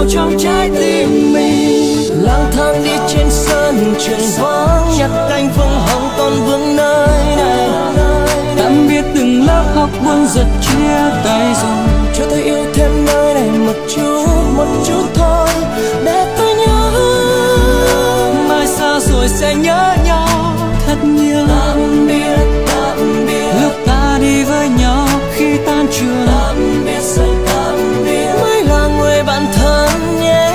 trong trái tim mình. Lang thang đi trên sân trường vắng, nhặt cánh phương hồng còn vương nơi này. Tạm biệt từng lớp học buồn giật chia tay rồi. Cho tôi yêu thêm nơi này một chút thôi, để tôi nhớ. Mai xa rồi sẽ nhớ nhau thật nhiều. Tạm biệt, lúc ta đi với nhau khi tan trường. tạm biệt rồi tạm biệt, mới là người bạn thân nhé.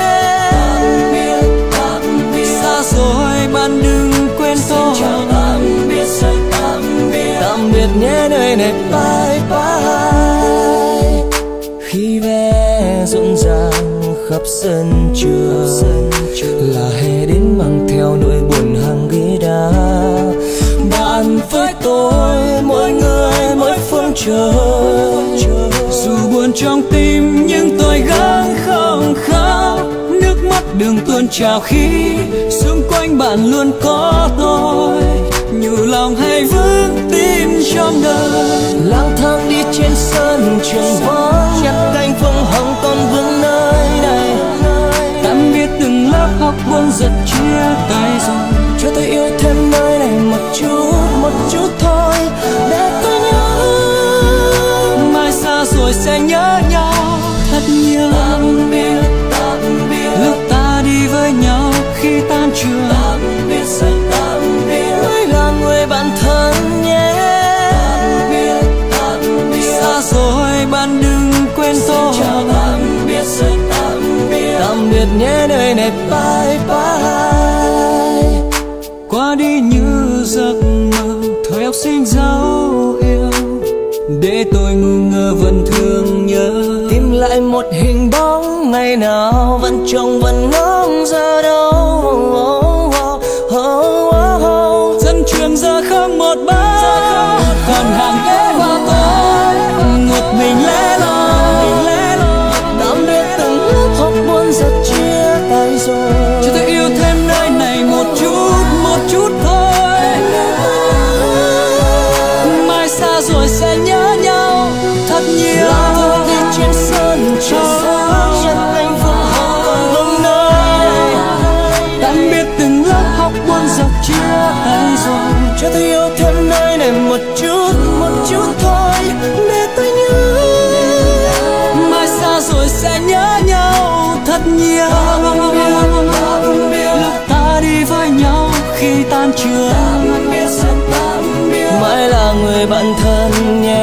Tạm biệt, Xa rồi bạn đừng quên tôi. chào tạm biệt rồi tạm biệt nhé nơi này bye bye. Khi vé rộn ràng khắp sân trường, là hè đến mang theo nỗi buồn hàng ghế đá. Bạn với tôi mỗi người mỗi phương trời. Dù buồn trong tim nhưng tôi gắng không khóc. Nước mắt đừng tuôn trào khi xung quanh bạn luôn có tôi. Nhủ lòng hay vững tin trong đời. Lang thang đi trên sân trường vắng, nhặt cánh phương hồng còn vương nơi này. Tạm biệt từng lớp học buồn giật chia tay rồi. Cho tôi yêu thêm nơi này một chút thôi, để tôi nhớ. Mai xa rồi sẽ nhớ nhau thật nhiều. Tạm biệt, lúc ta đi với nhau khi tan trường. tạm biệt rồi tạm biệt, mới là người bạn thân nhé. Tạm biệt, Xa rồi bạn đừng quên tôi. chào tạm biệt rồi tạm biệt nhé nơi này bye bye. Qua đi như giấc mơ thời học sinh dấu yêu, để tôi ngu ngơ vẫn thương nhớ. Tìm lại một hình bóng ngày nào vẫn trông vẫn ngóng giờ đâu. Dân trường giờ không một bóng, còn hàng ghế và tôi một mình lẻ loi. Tạm biệt từng lớp học buồn giật chia tay rồi. Cho tôi yêu thêm nơi này một chút thôi. Mai xa rồi sẽ nhớ nhau thật nhiều. Lang thang đi trên sân trường, nhặt cánh phương hồng còn vương nơi này. Tạm biệt từng lớp học buồn giật chia tay rồi. Cho tôi yêu thêm nơi này một chút thôi, để tôi nhớ. Mai xa rồi sẽ nhớ nhau thật nhiều. Lúc ta đi với nhau khi tan trường. Mãi là người bạn thân nhé.